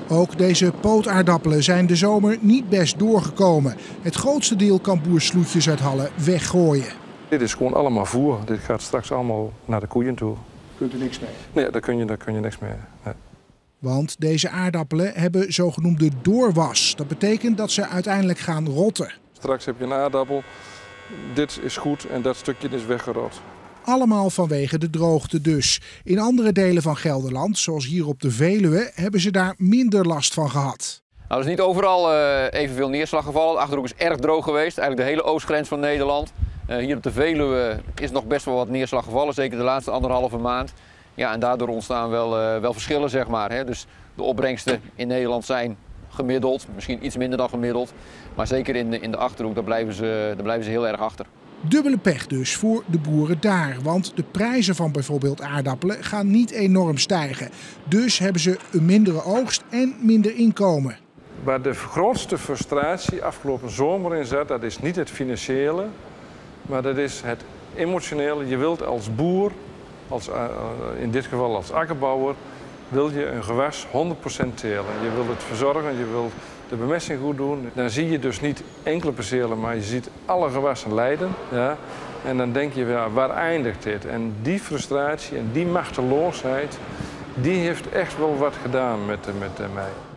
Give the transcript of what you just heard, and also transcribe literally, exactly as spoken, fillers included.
Ook deze pootaardappelen zijn de zomer niet best doorgekomen. Het grootste deel kan boer Sloetjes uit Halle weggooien. Dit is gewoon allemaal voer. Dit gaat straks allemaal naar de koeien toe. Kunt u niks mee? Nee, daar kun je, daar kun je niks mee. Nee. Want deze aardappelen hebben zogenoemde doorwas. Dat betekent dat ze uiteindelijk gaan rotten. Straks heb je een aardappel. Dit is goed en dat stukje is weggerot. Allemaal vanwege de droogte dus. In andere delen van Gelderland, zoals hier op de Veluwe, hebben ze daar minder last van gehad. Nou, er is niet overal uh, evenveel neerslag gevallen. De Achterhoek is erg droog geweest, eigenlijk de hele oostgrens van Nederland. Uh, hier op de Veluwe is nog best wel wat neerslag gevallen, zeker de laatste anderhalve maand. Ja, en daardoor ontstaan wel, uh, wel verschillen, zeg maar. Hè. Dus de opbrengsten in Nederland zijn gemiddeld, misschien iets minder dan gemiddeld. Maar zeker in de, in de Achterhoek, daar blijven, ze, daar blijven ze heel erg achter. Dubbele pech dus voor de boeren daar, want de prijzen van bijvoorbeeld aardappelen gaan niet enorm stijgen. Dus hebben ze een mindere oogst en minder inkomen. Waar de grootste frustratie afgelopen zomer in zat, dat is niet het financiële, maar dat is het emotionele. Je wilt als boer, als, in dit geval als akkerbouwer, wil je een gewas honderd procent telen. Je wilt het verzorgen, je wilt de bemesting goed doen. Dan zie je dus niet enkele percelen, maar je ziet alle gewassen lijden. Ja? En dan denk je, ja, waar eindigt dit? En die frustratie en die machteloosheid, die heeft echt wel wat gedaan met, met mij.